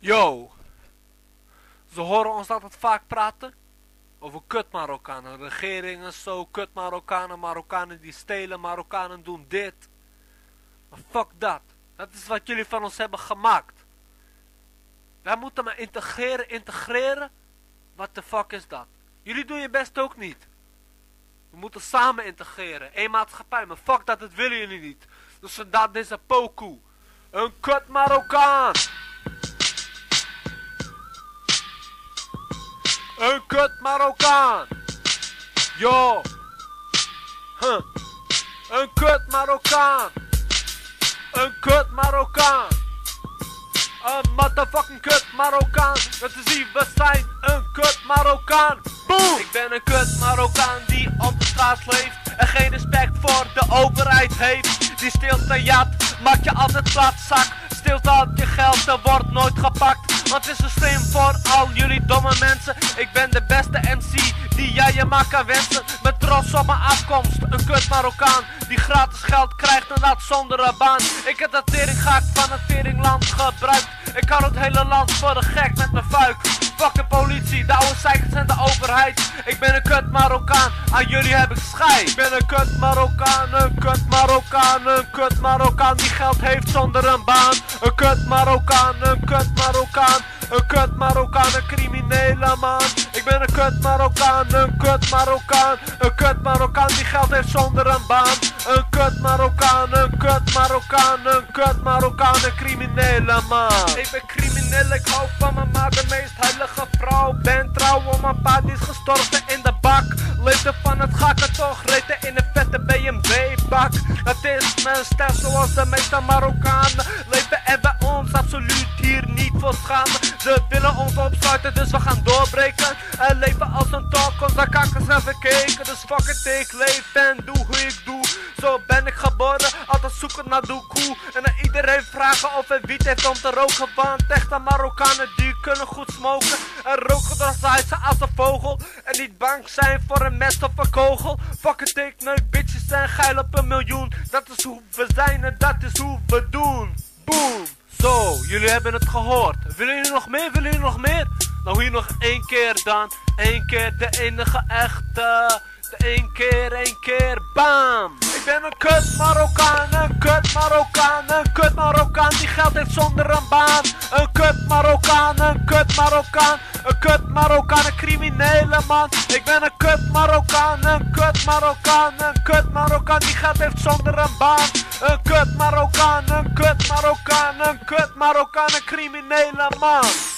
Yo, ze horen ons altijd vaak praten over kut Marokkanen. Regeringen zo, kut Marokkanen, Marokkanen die stelen, Marokkanen doen dit. Maar fuck dat. Dat is wat jullie van ons hebben gemaakt. Wij moeten maar integreren. Wat de fuck is dat? Jullie doen je best ook niet. We moeten samen integreren. Eén maatschappij, maar fuck dat, willen jullie niet. Dus vandaar deze pokoe. Een kut Marokkaan. Een kut Marokkaan. Yo. Een kut Marokkaan. Een kut Marokkaan. Een motherfucking kut Marokkaan. Dat is wie we zijn. Een kut Marokkaan. Boom. Ik ben een kut Marokkaan die op de straat leeft en geen respect voor de overheid heeft. Die stilte jat, maak je altijd plat zak. Stilte had je geld, er wordt nooit gepakt. Want het is een slim voor al jullie domme mensen. Ik ben de beste MC die jij je maar kan wensen. Met trots op mijn afkomst, een kut Marokkaan die gratis geld krijgt en dat zonder een baan. Ik heb dat teringgaak van het teringland gebruikt. Ik hou het hele land voor de gek met mijn vuik. Fuck de politie, de oude zeikers en de overheid. Ik ben een kut Marokkaan, aan jullie heb ik scheid. Ik ben een kut Marokkaan, een kut Marokkaan, een kut Marokkaan die geld heeft zonder een baan. Een kut Marokkaan, een kut Marokkaan, een kut Marokkaan, een criminele man. Ik ben een kut Marokkaan, een kut Marokkaan, een kut Marokkaan die geld heeft zonder een baan. Een kut Marokkaan, een kut Marokkaan, een kut Marokkaan, een criminele man. Ik ben crimineel, ik hou van mijn ma, de meest heilige vrouw. Ben trouw om mijn pa, die is gestorven in de bak. Leefde van het gakken, toch reed in een vette BMW-bak. Dat is mijn stijl zoals de meeste Marokkanen leven en bij ons absoluut hier niet voor schamen. Ze willen ons opsluiten, dus we gaan doorbreken en leven als een talk, onze kakkers zijn verkeken. Dus fuck it, ik leef en doe hoe ik doe. Zo ben ik geboren, altijd zoeken naar doekoe. En aan iedereen vragen of hij wiet heeft om te roken. Want echte Marokkanen die kunnen goed smoken en roken door ze als een vogel. En niet bang zijn voor een mes of een kogel. Fuck it, ik neuk bitches en geil op 1 miljoen. Dat is hoe we zijn en dat is hoe we doen. Boom. Zo, jullie hebben het gehoord. Willen jullie nog meer? Willen jullie nog meer? Nou hier nog 1 keer dan. 1 keer de enige echte. De 1 keer, bam! Ik ben een kut Marokkaan, een kut Marokkaan, een kut Marokkaan die geld heeft zonder een baan. Een kut Marokkaan, een kut Marokkaan, een kut Marokkaan, een criminele man. Ik ben een kut Marokkaan, een kut Marokkaan, een kut Marokkaan die geld heeft zonder een baan. Een kut Marokkaan, een kut Marokkaan, een kut Marokkaan, een criminele man.